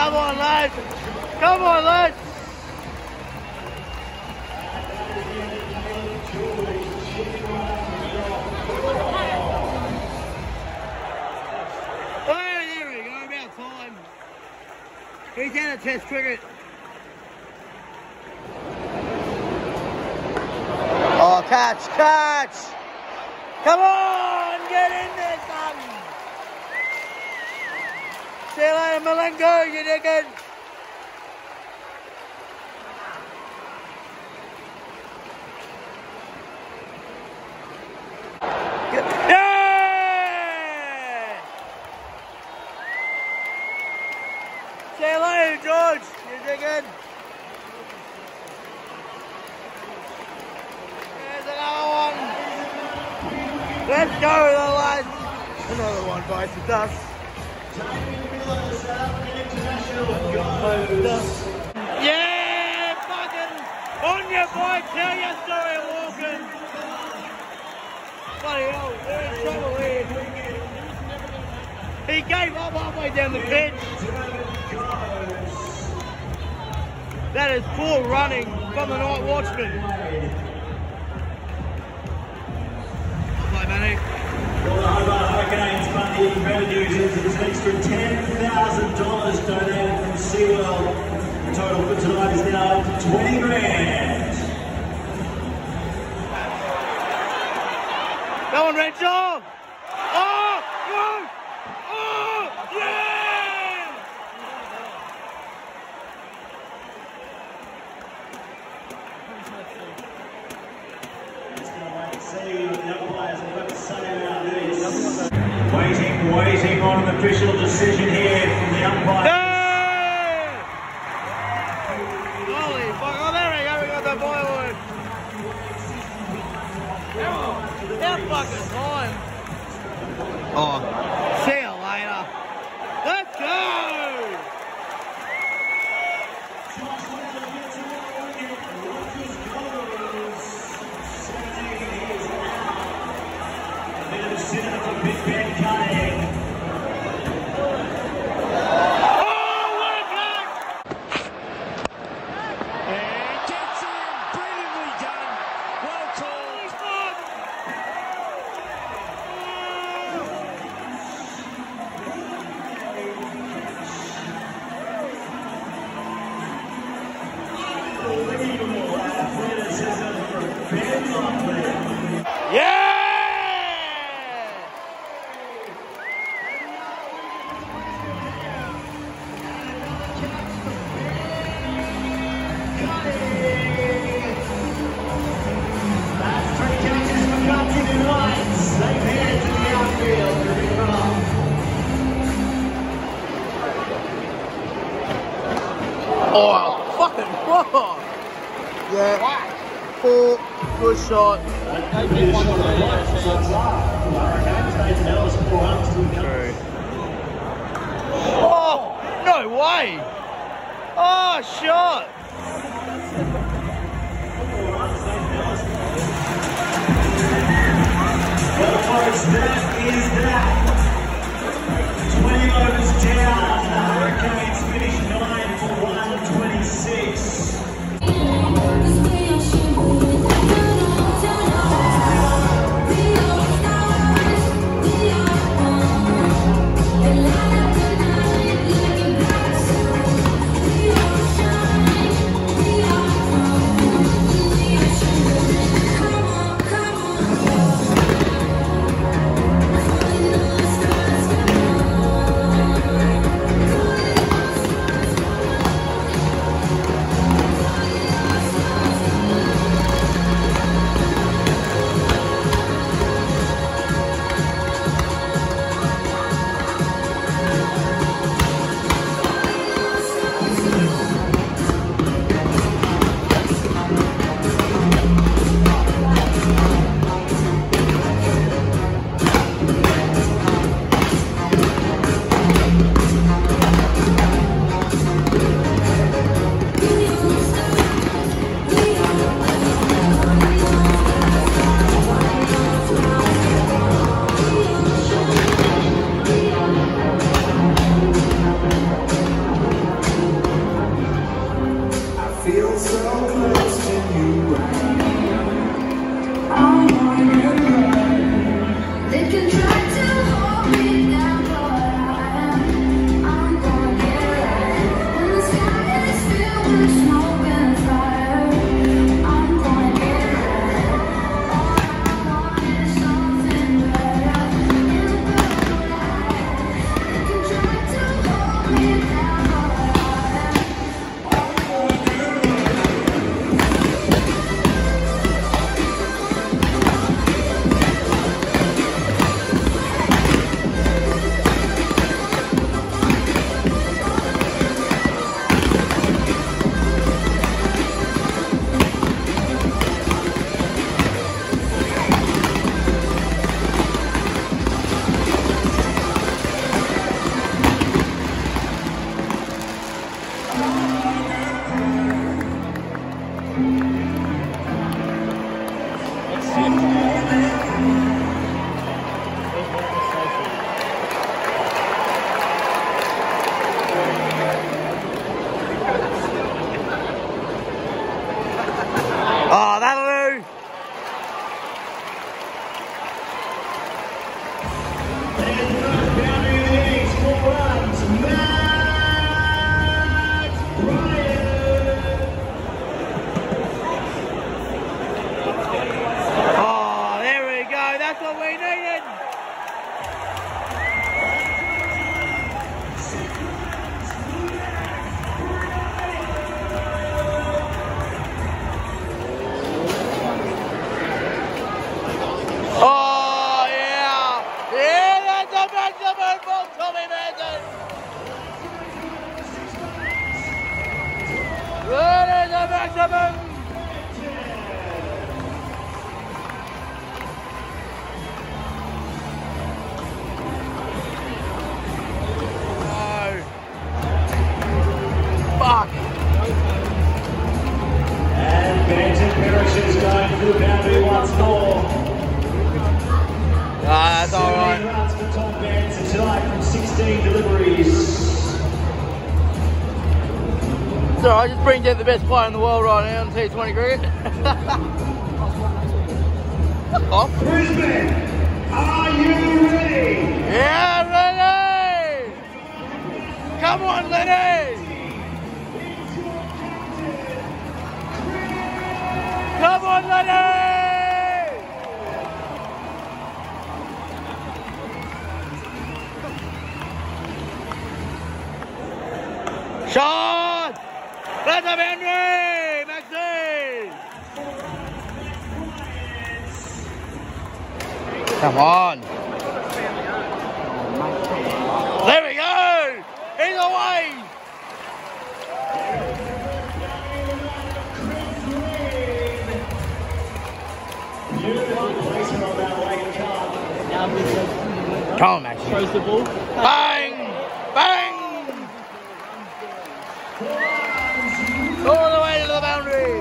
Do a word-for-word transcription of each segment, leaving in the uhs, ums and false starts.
Come on, lads. Come on, lads. Oh, there we go. About time. He's out of test cricket. Oh, catch, catch. Come on, get in there, son. See you later, Malengo, you dickhead. Yeah! See you later, George, you dickhead. There's another one. Let's go, the lads. Another one bites the dust. Yeah, fucking on your bike, tell your story walking. Bloody hell, they're in trouble here. He gave up halfway down the pitch. That is poor running from the night watchman. Play, Manny. Well, the Hobart Hurricanes Monday revenues is an extra ten thousand dollars donated from SeaWorld. The total for tonight is now twenty grand. Go on, Rachel! Oh! Go! Oh! Yeah! Just going to wait and see what the other players have got to say about this. Waiting, waiting on an official decision here from the umpire. Yeah! Holy fuck, oh there we go, we got the boywood. That fucking time. Oh, see you later. Let's go! A bit of a sinner for Big Ben cutting. Oh, fucking whoa! Yeah, full, good shot. Oh, no way! Oh, shot! Well, folks, that is that. twenty overs down. The Hurricanes finished nine for one twenty-six. Oh, there we go. That's what we needed. Oh, yeah. Yeah, that's a maximum for Tommy Manson. That is a maximum. Fuck. And Benton Perishes going to the boundary once more. Ah, that's alright. seventeen runs for Tom Benton tonight from sixteen deliveries. So I just bring down the best player in the world right now on T twenty cricket. Off. Brisbane, are you ready? Yeah, ready! Come on, Lenny! Come on, Lenny! Shot! That's a boundary! Maxi! Come on! There we go! He's away! Come on, Max. Throws the ball. Bang! Bang! All the way to the boundary!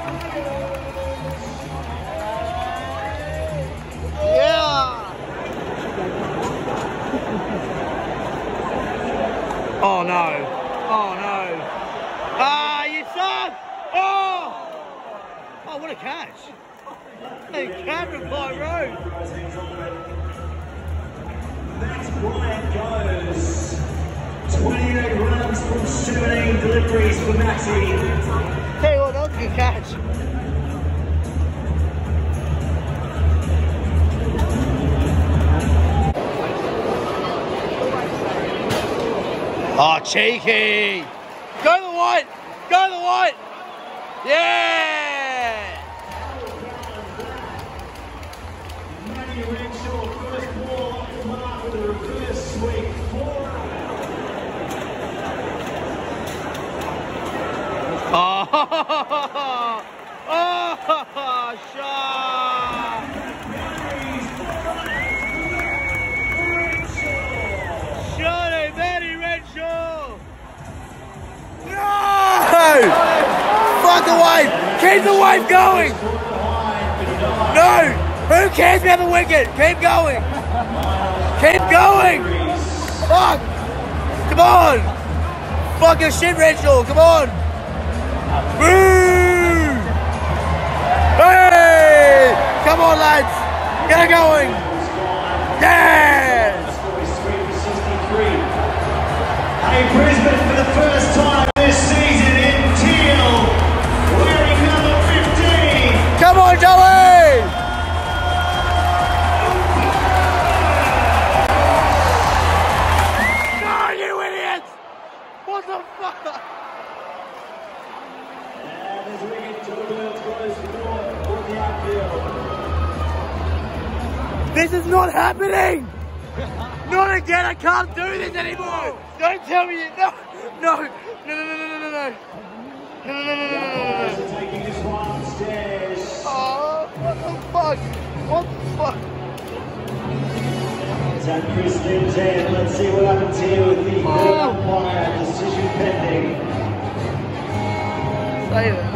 Yeah! Oh no! Oh no! Ah, you suck! Oh! Oh, what a catch! A catch from Clyde Road! Max Bryant goes. twenty-eight runs from seventeen deliveries for Maxi. Tell you what, that was a good catch. Oh, cheeky! Go to the white! Go to the white! Yeah! Matty Renshaw, first ball off the mark with a reverse sweep. Four Oh, oh, shot! Shot it, Matty Renshaw! No! Fuck the wave! Keep the wave going! No! Who cares about the wicket? Keep going! Keep going! Fuck! Come on! Fucking shit, Renshaw! Come on! Woo! Hey! Come on, lads! Get it going! Yeah! Hey, Brisbane for the first time this season in teal, wearing number fifteen. Come on, Joey! No, you idiots! What the fuck? And there's a wicket to the world's close door for the outfield. This is not happening! Not again, I can't do this anymore! Don't tell me you, no! No! No, no, no, no, no, no, no! No, no, no, no, no, no, no, no. Taking this one upstairs. Oh, what the fuck? What the fuck? Tap Chris Linton. Let's see what happens here with the Oh. umpire decision pending. Save it.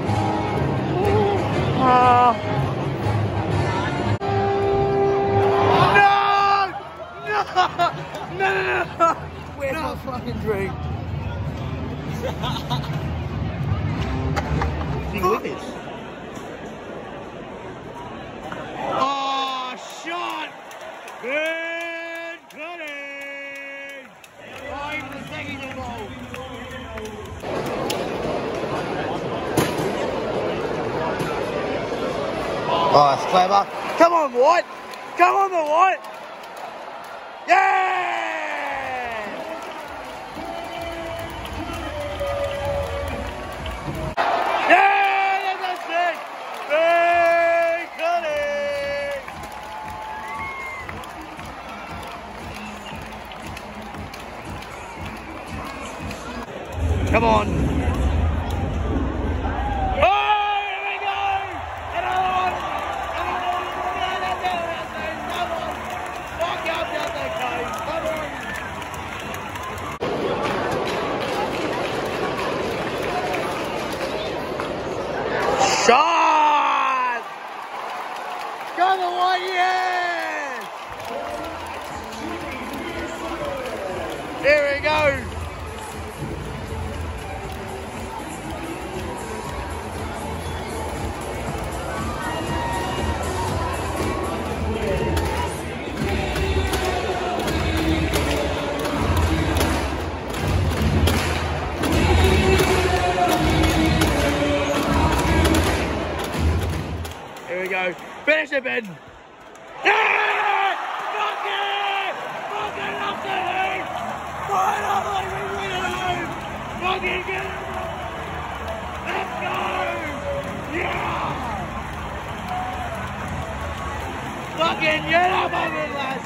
Oh. No! No, no, no, no! Where's no. my fucking drink? Think with this. Oh, shot! Yeah! Oh, that's clever. Come on, White. Come on, the White. Yeah! Yeah, that's it. Hey, Cuddy. Come on. Shot! Come on, yes! Here we go. Here we go. Finish it, Ben. Yeah! Fuck it! Fuck it up the heat! Finally, we win it home! Fucking get it! Let's go! Yeah! Fucking get up on it, lads!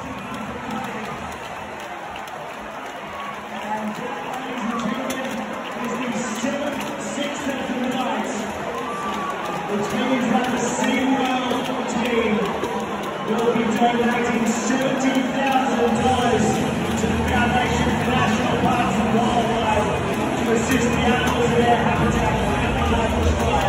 Which means that the SeaWorld team will be donating seventy thousand dollars to the Foundation for National Parks and Wildlife to assist the animals in their habitat for